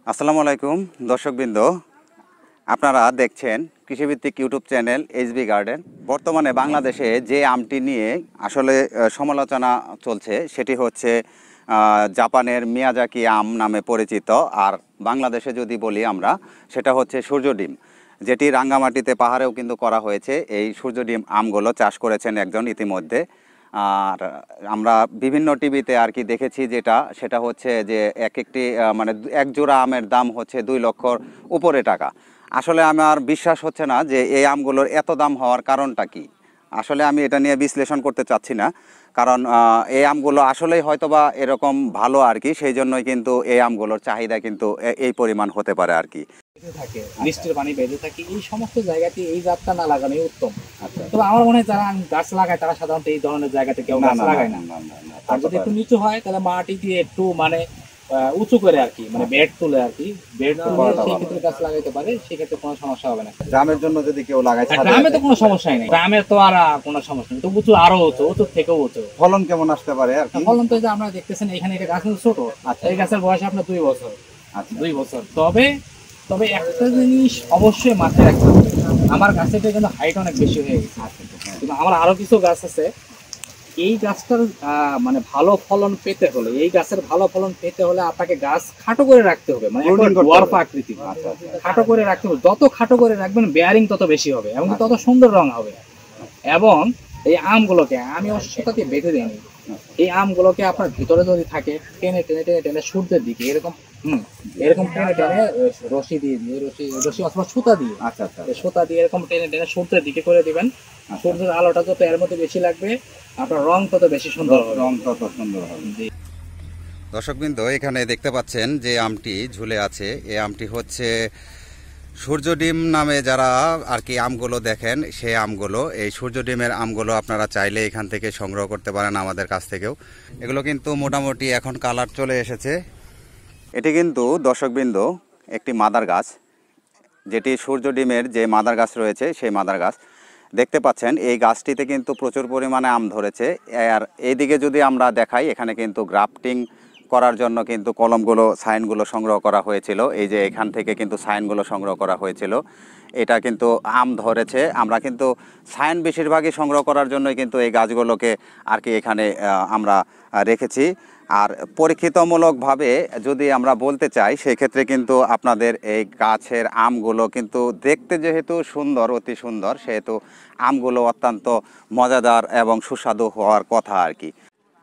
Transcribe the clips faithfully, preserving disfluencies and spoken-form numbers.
আসসালামু আলাইকুম দর্শকবৃন্দ, আপনারা দেখছেন কৃষিভিত্তিক ইউটিউব চ্যানেল এইচবি গার্ডেন। বর্তমানে বাংলাদেশে যে আমটি নিয়ে আসলে সমালোচনা চলছে সেটি হচ্ছে জাপানের মিয়াজাকি আম নামে পরিচিত। আর বাংলাদেশে যদি বলি আমরা, সেটা হচ্ছে সূর্য ডিম, যেটি রাঙ্গামাটিতে পাহাড়েও কিন্তু করা হয়েছে। এই সূর্য ডিম আমগুলো চাষ করেছেন একজন ইতিমধ্যে। আর আমরা বিভিন্ন টিভিতে আর কি দেখেছি, যেটা সেটা হচ্ছে যে এক একটি মানে এক জোড়া আমের দাম হচ্ছে দুই লক্ষর উপরে টাকা। আসলে আমার বিশ্বাস হচ্ছে না যে এই আমগুলোর এত দাম হওয়ার কারণটা কি। আসলে আমি এটা নিয়ে বিশ্লেষণ করতে চাচ্ছি না, কারণ এই আমগুলো আসলেই হয়তোবা এরকম ভালো আর কি, সেই জন্যই কিন্তু এই আমগুলোর চাহিদা কিন্তু এই পরিমাণ হতে পারে আর কি। থাকে বৃষ্টির পানি বেঁধে থাকে, এই সমস্ত জায়গাতে এই জাতটা না লাগানোই উত্তম। তবে আমার মনে হয় যারা গাছ লাগায় তারা সাধারণত এই ধরনের জায়গাতে কেউ গাছ লাগায় না। আর যদি একটু নিচু হয় তাহলে মাটি দিয়ে একটু মানে উঁচু করে আর কি, মানে বেড তুলে আর কি, বেড তুলে সেই ক্ষেত্রে গাছ লাগাইতে পারে, সেক্ষেত্রে কোনো সমস্যা হবে না। গ্রামের জন্য যদি কেউ লাগায়, গ্রামে তো কোনো সমস্যাই নেই, গ্রামে তো আর কোনো সমস্যা নেই। তো উঁচু আরো উঁচু, উঁচু থেকেও উঁচু। ফলন কেমন আসতে পারে? আর ফলন তো আমরা দেখতেছেন এখানে এটা গাছ ছোট, এই গাছের বয়স আপনার দুই বছর। দুই বছর তবে তবে একটা জিনিস অবশ্যই মাথায় রাখতে হবে, আমার গাছেটা কিন্তু হাইট অনেক বেশি হয়ে গেছে, কিন্তু আমার আরো কিছু গাছ আছে। এই গাছটার মানে ভালো ফলন পেতে হলে, এই গাছের ভালো ফলন পেতে হলে আপনাকে গাছ খাটো করে রাখতে হবে, মানে ডোয়ার্ফ আকৃতি খাটো করে রাখতে হবে। যত খাটো করে রাখবেন বেয়ারিং তত বেশি হবে এবং তত সুন্দর রং হবে। এবং এই আমগুলোকে আমি অবশ্যই দিয়ে বেঁধে দিইনি, এই আমগুলোকে আপনার ভিতরে যদি থাকে টেনে টেনে টেনে টেনে সূর্যের দিকে এরকম হুম এরকম টেনে টেনে রশি দিয়ে দিয়ে রশি রশি অথবা সুতা দিয়ে, আচ্ছা আচ্ছা সুতা দিয়ে এরকম টেনে টেনে সূর্যের দিকে করে দিবেন। সূর্যের আলোটা যত এর মধ্যে বেশি লাগবে আপনার রং তত বেশি সুন্দর হবে, রং তত সুন্দর হবে। দর্শকবৃন্দ, এখানে দেখতে পাচ্ছেন যে আমটি ঝুলে আছে, এই আমটি হচ্ছে সূর্য ডিম নামে যারা আর কি আমগুলো দেখেন, সেই আমগুলো, এই সূর্য ডিমের আমগুলো আপনারা চাইলে এখান থেকে সংগ্রহ করতে পারেন আমাদের কাছ থেকেও। এগুলো কিন্তু মোটামুটি এখন কালার চলে এসেছে। এটি কিন্তু দর্শকবৃন্দ একটি মাদার গাছ, যেটি সূর্য ডিমের যে মাদার গাছ রয়েছে সেই মাদার গাছ দেখতে পাচ্ছেন। এই গাছটিতে কিন্তু প্রচুর পরিমাণে আম ধরেছে। আর এইদিকে যদি আমরা দেখাই, এখানে কিন্তু গ্রাফটিং করার জন্য কিন্তু কলমগুলো, সাইনগুলো সংগ্রহ করা হয়েছিল। এই যে এখান থেকে কিন্তু সাইনগুলো সংগ্রহ করা হয়েছিল, এটা কিন্তু আম ধরেছে। আমরা কিন্তু সাইন বেশিরভাগই সংগ্রহ করার জন্যই কিন্তু এই গাছগুলোকে আর কি এখানে আমরা রেখেছি। আর পরীক্ষিতমূলকভাবে যদি আমরা বলতে চাই, সেক্ষেত্রে কিন্তু আপনাদের এই গাছের আমগুলো কিন্তু দেখতে যেহেতু সুন্দর, অতি সুন্দর, সেহেতু আমগুলো অত্যন্ত মজাদার এবং সুস্বাদু হওয়ার কথা আর কি।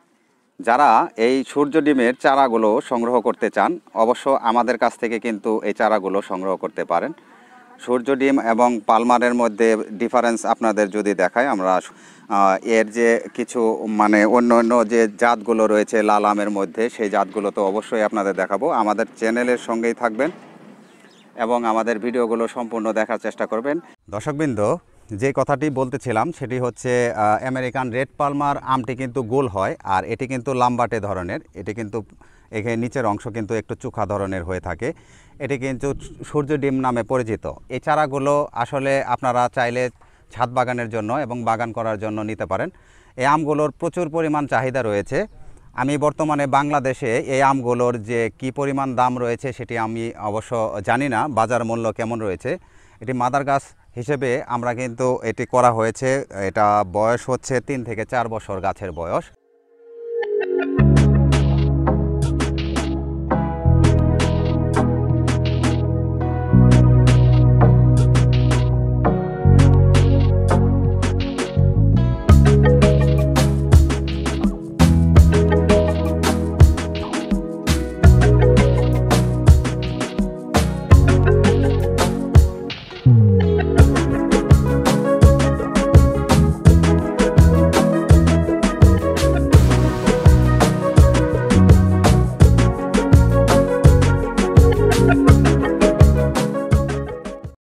যারা এই সূর্য ডিমের চারাগুলো সংগ্রহ করতে চান, অবশ্য আমাদের কাছ থেকে কিন্তু এই চারাগুলো সংগ্রহ করতে পারেন। সূর্য ডিম এবং পালমারের মধ্যে ডিফারেন্স আপনাদের যদি দেখায়, আমরা এর যে কিছু মানে অন্য অন্য যে জাতগুলো রয়েছে লাল আমের মধ্যে, সেই জাতগুলো তো অবশ্যই আপনাদের দেখাবো। আমাদের চ্যানেলের সঙ্গেই থাকবেন এবং আমাদের ভিডিওগুলো সম্পূর্ণ দেখার চেষ্টা করবেন। দর্শকবৃন্দ, যে কথাটি বলতেছিলাম সেটি হচ্ছে আমেরিকান রেড পালমার আমটি কিন্তু গোল হয়, আর এটি কিন্তু লাম্বাটে ধরনের। এটি কিন্তু এখানে নিচের অংশ কিন্তু একটু চোখা ধরনের হয়ে থাকে। এটি কিন্তু সূর্য ডিম নামে পরিচিত। এই চারাগুলো আসলে আপনারা চাইলে ছাদ বাগানের জন্য এবং বাগান করার জন্য নিতে পারেন। এই আমগুলোর প্রচুর পরিমাণ চাহিদা রয়েছে। আমি বর্তমানে বাংলাদেশে এই আমগুলোর যে কি পরিমাণ দাম রয়েছে সেটি আমি অবশ্য জানি না, বাজার মূল্য কেমন রয়েছে। এটি মাদার গাছ হিসেবে আমরা কিন্তু এটি করা হয়েছে। এটা বয়স হচ্ছে তিন থেকে চার বছর গাছের বয়স।